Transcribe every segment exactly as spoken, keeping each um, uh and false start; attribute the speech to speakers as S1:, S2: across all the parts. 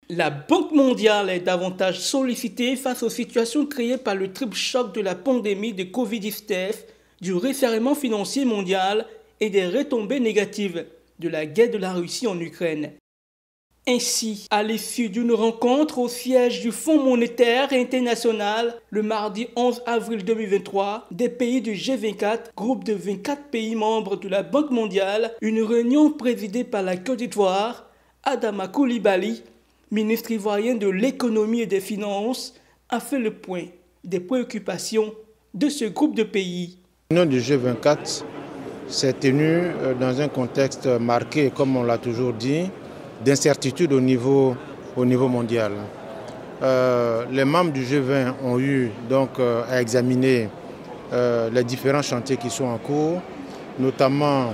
S1: La Banque mondiale est davantage sollicitée face aux situations créées par le triple choc de la pandémie de covid dix-neuf, du resserrement financier mondial et des retombées négatives de la guerre de la Russie en Ukraine. Ainsi, à l'issue d'une rencontre au siège du Fonds monétaire international le mardi onze avril deux mille vingt-trois, des pays du G vingt-quatre, groupe de vingt-quatre pays membres de la Banque mondiale, une réunion présidée par la Côte d'Ivoire, Adama Coulibaly, ministre ivoirien de l'économie et des finances, a fait le point des préoccupations de ce groupe de pays.
S2: La réunion du G vingt-quatre s'est tenue dans un contexte marqué, comme on l'a toujours dit, d'incertitude au niveau, au niveau mondial. Euh, les membres du G vingt ont eu donc euh, à examiner euh, les différents chantiers qui sont en cours, notamment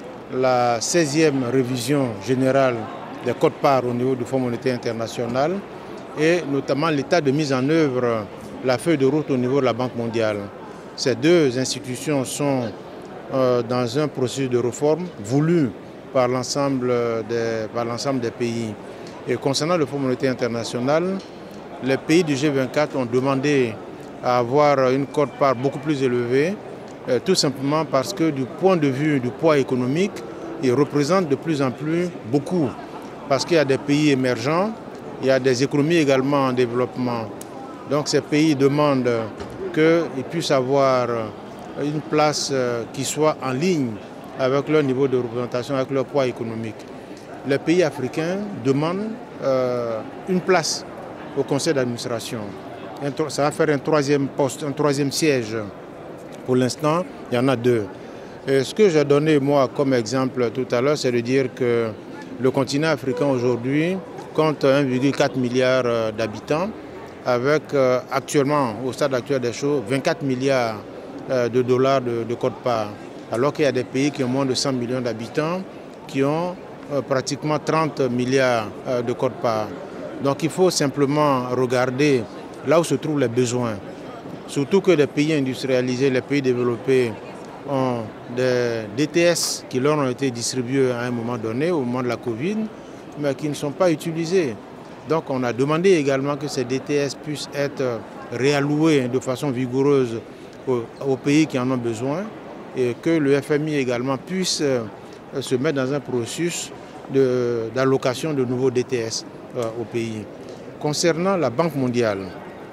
S2: la seizième révision générale des quotes-parts au niveau du Fonds monétaire international et notamment l'état de mise en œuvre, la feuille de route au niveau de la Banque mondiale. Ces deux institutions sont euh, dans un processus de réforme voulu par l'ensemble des, par l'ensemble des pays. Et concernant le Fonds monétaire international, les pays du G vingt-quatre ont demandé à avoir une quote-part beaucoup plus élevée, euh, tout simplement parce que du point de vue du poids économique, ils représentent de plus en plus beaucoup. Parce qu'il y a des pays émergents, il y a des économies également en développement. Donc ces pays demandent qu'ils puissent avoir une place qui soit en ligne avec leur niveau de représentation, avec leur poids économique. Les pays africains demandent euh, une place au conseil d'administration. Ça va faire un troisième poste, un troisième siège. Pour l'instant, il y en a deux. Et ce que j'ai donné moi comme exemple tout à l'heure, c'est de dire que le continent africain aujourd'hui compte un virgule quatre milliard d'habitants, avec euh, actuellement, au stade actuel des choses, vingt-quatre milliards euh, de dollars de, de quote-part. Alors qu'il y a des pays qui ont moins de cent millions d'habitants, qui ont euh, pratiquement trente milliards euh, de quote-part. Donc il faut simplement regarder là où se trouvent les besoins. Surtout que les pays industrialisés, les pays développés, ont des D T S qui leur ont été distribués à un moment donné, au moment de la Covid, mais qui ne sont pas utilisés. Donc on a demandé également que ces D T S puissent être réalloués de façon vigoureuse aux, aux pays qui en ont besoin et que le F M I également puisse se mettre dans un processus d'allocation de, de nouveaux D T S euh, au pays. Concernant la Banque mondiale,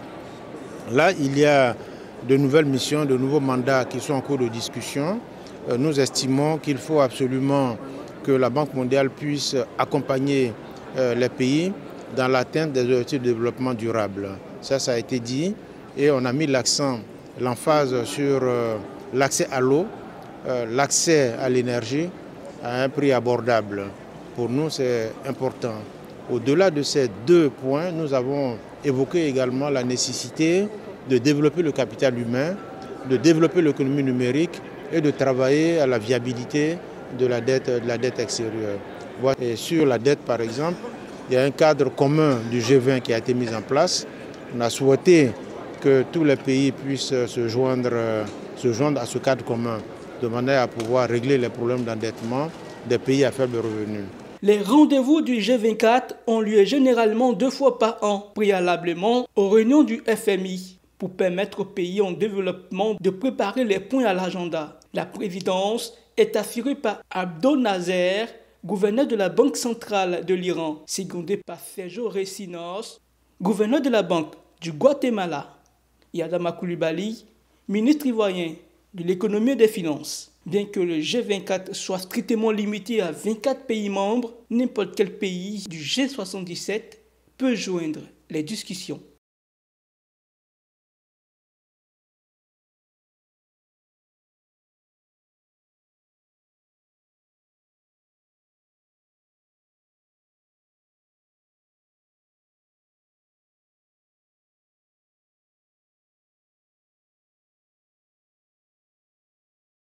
S2: là il y a de nouvelles missions, de nouveaux mandats qui sont en cours de discussion. Nous estimons qu'il faut absolument que la Banque mondiale puisse accompagner les pays dans l'atteinte des objectifs de développement durable. Ça, ça a été dit et on a mis l'accent, l'emphase sur l'accès à l'eau, l'accès à l'énergie à un prix abordable. Pour nous, c'est important. Au-delà de ces deux points, nous avons évoqué également la nécessité de développer le capital humain, de développer l'économie numérique et de travailler à la viabilité de la dette, de la dette extérieure. Et sur la dette, par exemple, il y a un cadre commun du G vingt qui a été mis en place. On a souhaité que tous les pays puissent se joindre, se joindre à ce cadre commun, de manière à pouvoir régler les problèmes d'endettement des pays à faible revenu.
S1: Les rendez-vous du G vingt-quatre ont lieu généralement deux fois par an, préalablement aux réunions du F M I, pour permettre aux pays en développement de préparer les points à l'agenda. La présidence est assurée par Abdo Nasser, gouverneur de la Banque centrale de l'Iran, secondé par Sergio Recinos, gouverneur de la Banque du Guatemala, et Adama Coulibaly, ministre ivoirien de l'économie et des finances. Bien que le G vingt-quatre soit strictement limité à vingt-quatre pays membres, n'importe quel pays du G soixante-dix-sept peut joindre les discussions.